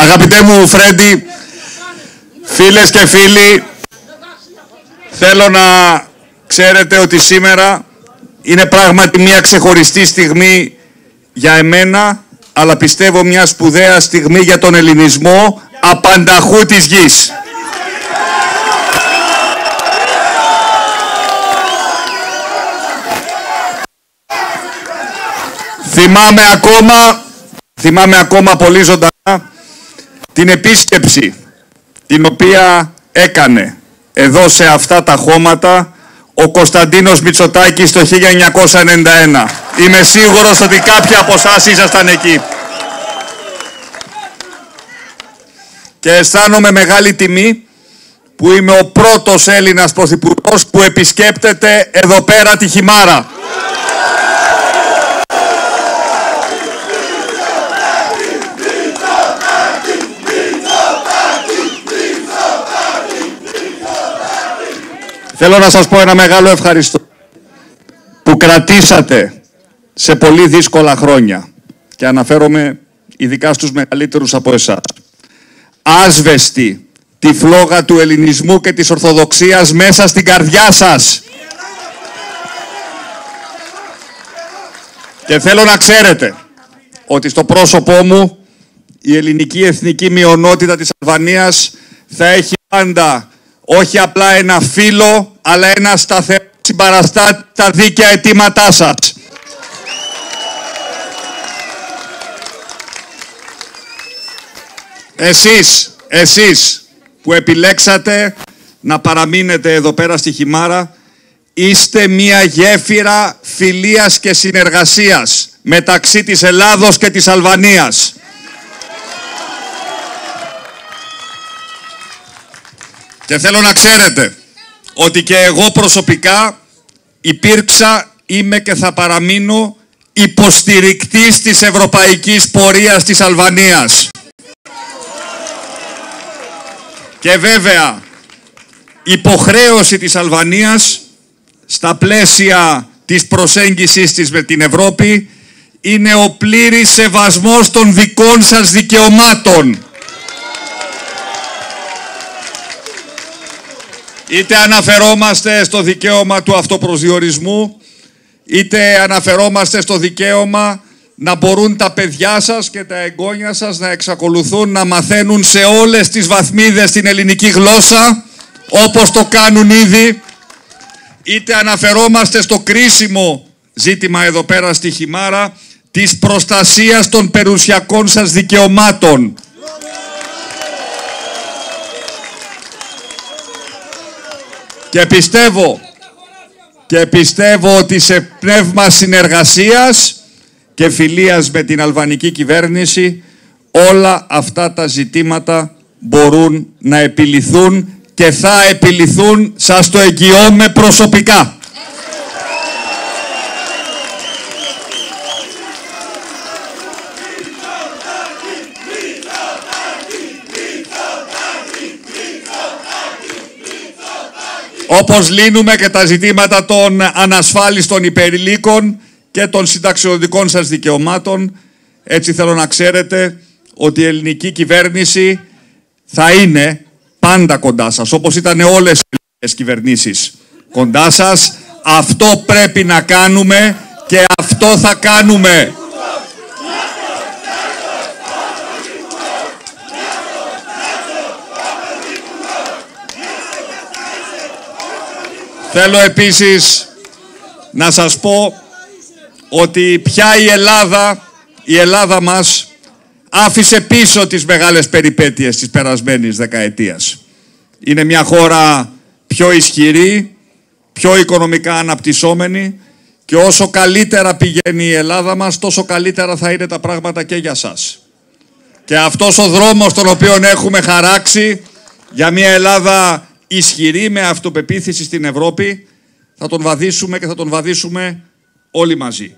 Αγαπητέ μου Φρέντι, φίλες και φίλοι, θέλω να ξέρετε ότι σήμερα είναι πράγματι μια ξεχωριστή στιγμή για εμένα, αλλά πιστεύω μια σπουδαία στιγμή για τον ελληνισμό απανταχού της γης. Θυμάμαι ακόμα πολύ ζωντανά την επίσκεψη την οποία έκανε εδώ σε αυτά τα χώματα ο Κωνσταντίνος Μητσοτάκης το 1991. Είμαι σίγουρος ότι κάποιοι από εσάς ήσασταν εκεί. Και αισθάνομαι μεγάλη τιμή που είμαι ο πρώτος Έλληνας πρωθυπουργός που επισκέπτεται εδώ πέρα τη Χιμάρα. Θέλω να σας πω ένα μεγάλο ευχαριστώ που κρατήσατε σε πολύ δύσκολα χρόνια και αναφέρομαι ειδικά στους μεγαλύτερους από εσάς. Άσβεστη τη φλόγα του ελληνισμού και της Ορθοδοξίας μέσα στην καρδιά σας. Και θέλω να ξέρετε ότι στο πρόσωπό μου η ελληνική εθνική μειονότητα της Αλβανίας θα έχει πάντα όχι απλά ένα φίλο, αλλά ένα σταθερό συμπαραστάτη στα δίκαια αιτήματά σας. Εσείς που επιλέξατε να παραμείνετε εδώ πέρα στη Χιμάρα, είστε μια γέφυρα φιλίας και συνεργασίας μεταξύ της Ελλάδος και της Αλβανίας. Και θέλω να ξέρετε ότι και εγώ προσωπικά υπήρξα, είμαι και θα παραμείνω υποστηρικτής της ευρωπαϊκής πορείας της Αλβανίας. Και βέβαια, υποχρέωση της Αλβανίας στα πλαίσια της προσέγγισης της με την Ευρώπη είναι ο πλήρης σεβασμός των δικών σας δικαιωμάτων. Είτε αναφερόμαστε στο δικαίωμα του αυτοπροσδιορισμού, είτε αναφερόμαστε στο δικαίωμα να μπορούν τα παιδιά σας και τα εγγόνια σας να εξακολουθούν να μαθαίνουν σε όλες τις βαθμίδες την ελληνική γλώσσα, όπως το κάνουν ήδη, είτε αναφερόμαστε στο κρίσιμο ζήτημα εδώ πέρα στη Χιμάρα της προστασίας των περιουσιακών σας δικαιωμάτων. Και πιστεύω ότι σε πνεύμα συνεργασίας και φιλίας με την αλβανική κυβέρνηση όλα αυτά τα ζητήματα μπορούν να επιληθούν και θα επιληθούν, σας το εγγυώμαι προσωπικά. Όπως λύνουμε και τα ζητήματα των ανασφάλιστων υπερηλίκων και των συνταξιοδοτικών σας δικαιωμάτων, έτσι θέλω να ξέρετε ότι η ελληνική κυβέρνηση θα είναι πάντα κοντά σας, όπως ήταν όλες οι ελληνικές κυβερνήσεις κοντά σας. Αυτό πρέπει να κάνουμε και αυτό θα κάνουμε. Θέλω επίσης να σας πω ότι πια η Ελλάδα μας άφησε πίσω τις μεγάλες περιπέτειες της περασμένης δεκαετίας. Είναι μια χώρα πιο ισχυρή, πιο οικονομικά αναπτυσσόμενη και όσο καλύτερα πηγαίνει η Ελλάδα μας, τόσο καλύτερα θα είναι τα πράγματα και για σας. Και αυτός ο δρόμος τον οποίο έχουμε χαράξει για μια Ελλάδα ισχυρή με αυτοπεποίθηση στην Ευρώπη, θα τον βαδίσουμε και θα τον βαδίσουμε όλοι μαζί.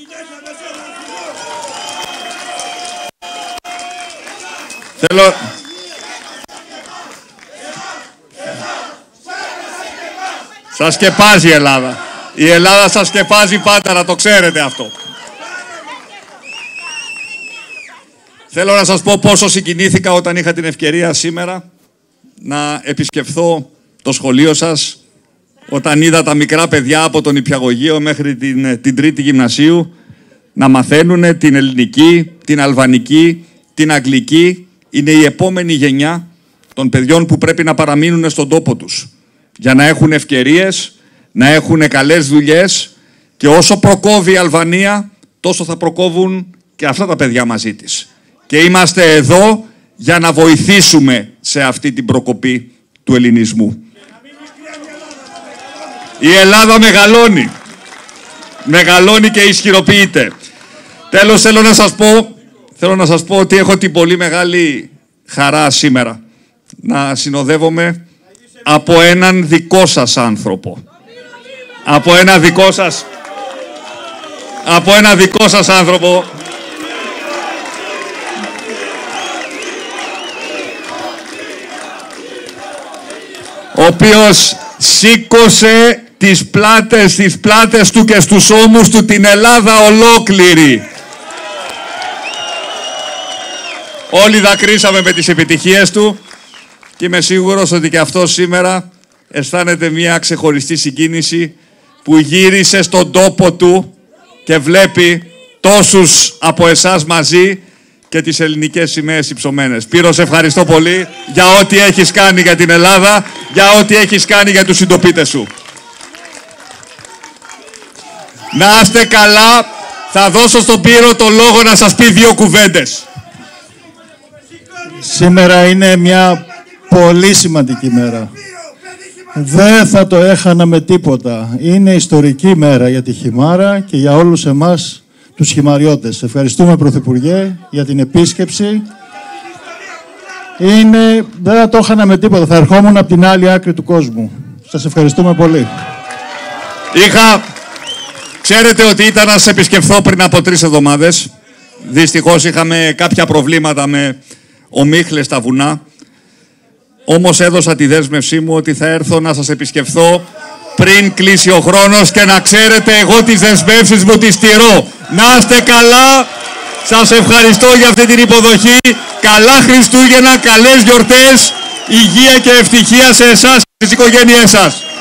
Σας σκεπάζει η Ελλάδα. Η Ελλάδα σας σκεπάζει πάντα, να το ξέρετε αυτό. Θέλω να σας πω πόσο συγκινήθηκα όταν είχα την ευκαιρία σήμερα να επισκεφθώ το σχολείο σας, όταν είδα τα μικρά παιδιά από τον Νηπιαγωγείο μέχρι την τρίτη γυμνασίου να μαθαίνουν την ελληνική, την αλβανική, την αγγλική. Είναι η επόμενη γενιά των παιδιών που πρέπει να παραμείνουν στον τόπο τους για να έχουν ευκαιρίες, να έχουν καλές δουλειές, και όσο προκόβει η Αλβανία, τόσο θα προκόβουν και αυτά τα παιδιά μαζί της. Και είμαστε εδώ για να βοηθήσουμε σε αυτή την προκοπή του ελληνισμού. Η Ελλάδα μεγαλώνει. Μεγαλώνει και ισχυροποιείται. Τέλος, θέλω να σας πω ότι έχω την πολύ μεγάλη χαρά σήμερα να συνοδεύομαι από έναν δικό σας άνθρωπο. Από ένα δικό σας άνθρωπο, ο οποίος σήκωσε τις πλάτες του και στους ώμους του την Ελλάδα ολόκληρη. Όλοι δακρύσαμε με τις επιτυχίες του και είμαι σίγουρος ότι και αυτός σήμερα αισθάνεται μια ξεχωριστή συγκίνηση που γύρισε στον τόπο του και βλέπει τόσους από εσάς μαζί και τις ελληνικές σημαίες υψωμένες. Σπύρο, σε ευχαριστώ πολύ για ό,τι έχεις κάνει για την Ελλάδα, για ό,τι έχεις κάνει για τους συντοπίτες σου. Να είστε καλά. Θα δώσω στον Σπύρο το λόγο να σας πει δύο κουβέντες. Σήμερα είναι μια πολύ σημαντική μέρα. Δεν θα το έχανα με τίποτα. Είναι ιστορική μέρα για τη Χιμάρα και για όλους εμάς τους χιμαριώτες. Ευχαριστούμε, Πρωθυπουργέ, για την επίσκεψη. Δεν θα το έχανα με τίποτα. Θα ερχόμουν από την άλλη άκρη του κόσμου. Σας ευχαριστούμε πολύ. Ξέρετε ότι ήταν να σας επισκεφθώ πριν από 3 εβδομάδες. Δυστυχώς είχαμε κάποια προβλήματα με ομίχλες στα βουνά. Όμως έδωσα τη δέσμευσή μου ότι θα έρθω να σας επισκεφθώ πριν κλείσει ο χρόνος και να ξέρετε, εγώ τις δεσμεύσεις μου τις τηρώ. Να είστε καλά. Σας ευχαριστώ για αυτή την υποδοχή. Καλά Χριστούγεννα, καλές γιορτές, υγεία και ευτυχία σε εσάς και στις οικογένειές σας.